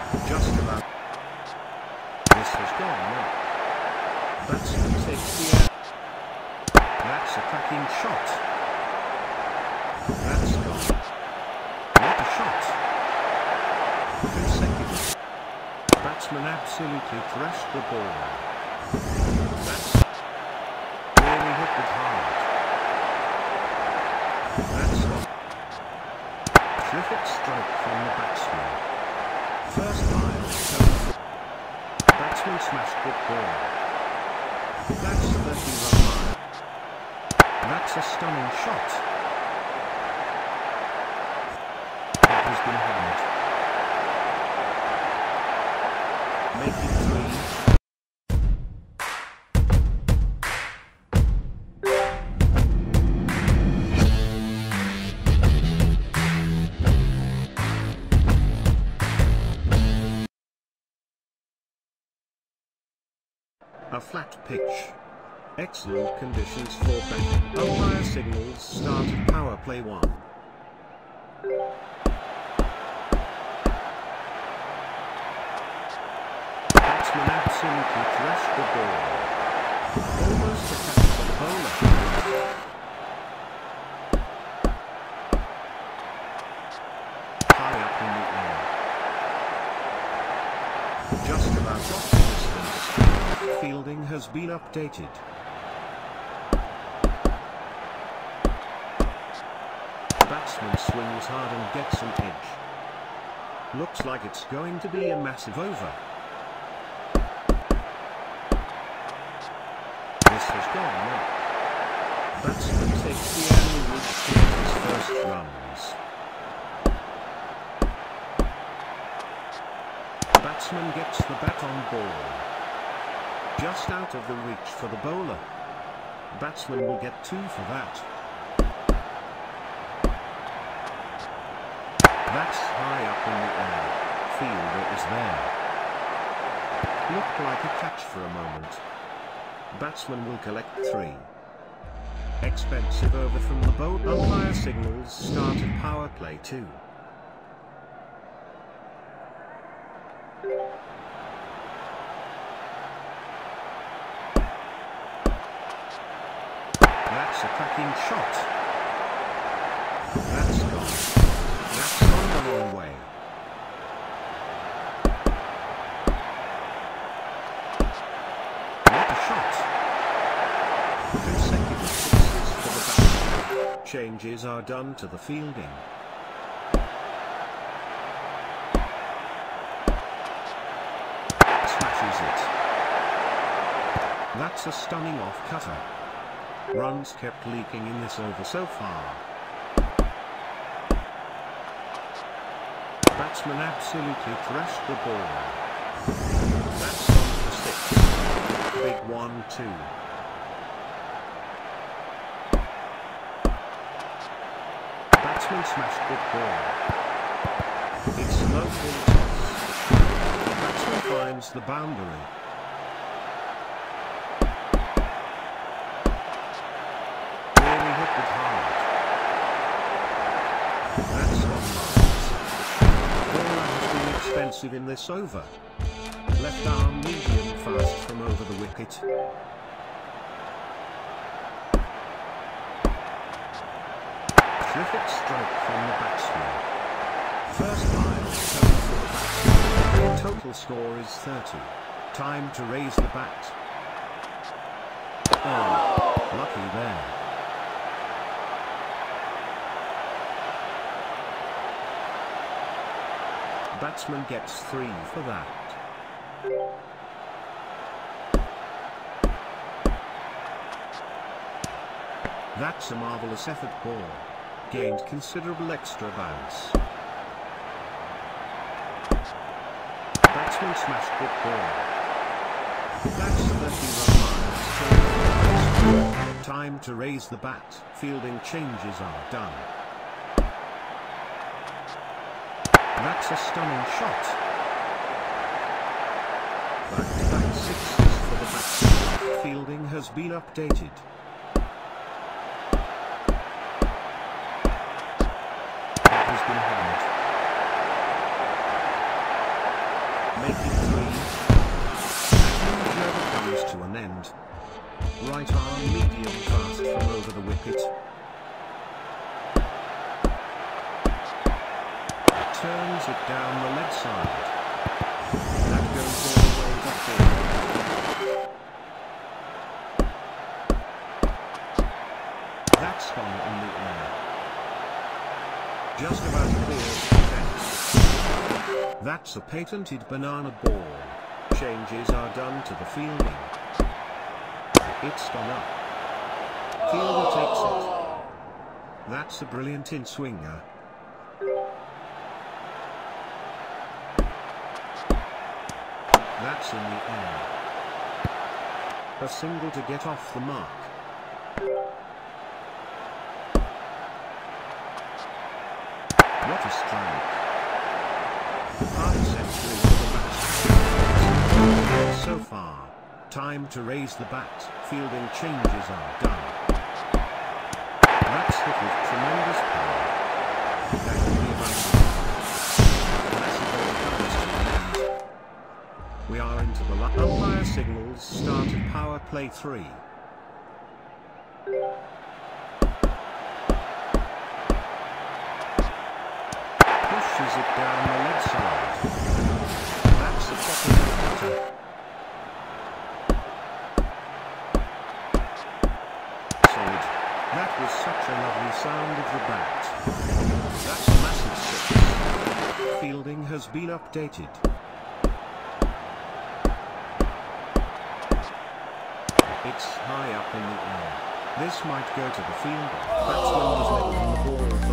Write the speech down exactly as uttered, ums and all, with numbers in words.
Just about. This has gone up. Batsman takes the air. That's a cracking shot. That's gone. What a shot. Consecutive. Batsman absolutely thrashed the ball. That's really hit it hard. That's gone. Terrific strike from the batsman. First line. Batsman smashed the ball. That's thirty run line. That's a stunning shot. That has been hammered. Make it three. A flat pitch. Excellent conditions for batting. Umpire signals start at power play one. Batsman absolutely thrashed the ball. Almost a catch for the bowler. High up in the air. Just about off the distance. Fielding has been updated. Batsman swings hard and gets an edge. Looks like it's going to be a massive over. This has gone up. Batsman takes the air with his first runs. Batsman gets the bat on ball. Just out of the reach for the bowler. Batsman will get two for that. That's high up in the air. Fielder is there. Looked like a catch for a moment. Batsman will collect three. Expensive over from the bowler. Umpire signals start at power play two. That's a cracking shot. That's gone. That's gone the long way. What a shot. Consecutive sixes for the batsman. Changes are done to the fielding. Smashes it. That's a stunning off-cutter. Runs kept leaking in this over so far. Batsman absolutely thrashed the ball. That's on for six. Big one, two. Batsman smashed the ball. It's low full toss. Batsman finds the boundary. Expensive in this over. Left arm medium fast from over the wicket. Terrific strike from the batsman. First line seven for the batsman. Total score is thirty. Time to raise the bat. Oh, lucky there. Batsman gets three for that. That's a marvellous effort ball. Gained considerable extra bounce. Batsman smashed the ball. That's thirty run miles. Time to raise the bat. Fielding changes are done. That's a stunning shot. Back-to-back sixes for the batsman. Fielding has been updated. That has been hammered. make it three. That never comes to an end. Right arm medium fast from over the wicket. Turns it down the leg side. That goes all the way back forward. That's gone in the air. Just about clears the fence. That's a patented banana ball. Changes are done to the fielding. It's gone up. Fielder takes it. That's a brilliant in-swinger. That's in the air. A single to get off the mark. What a strike. Hard century for the batsman. So far. Time to raise the bat. Fielding changes are done. That's hit with tremendous power. That will be about massive overcomes to the end. We are into the last. Umpire signals start at power play three. Pushes it down the leg side. That's a proper cutter. Solid. That was such a lovely sound of the bat. That's a massive six. Fielding has been updated. It's high up in the air. This might go to the fielder. Batsman was left on the ball.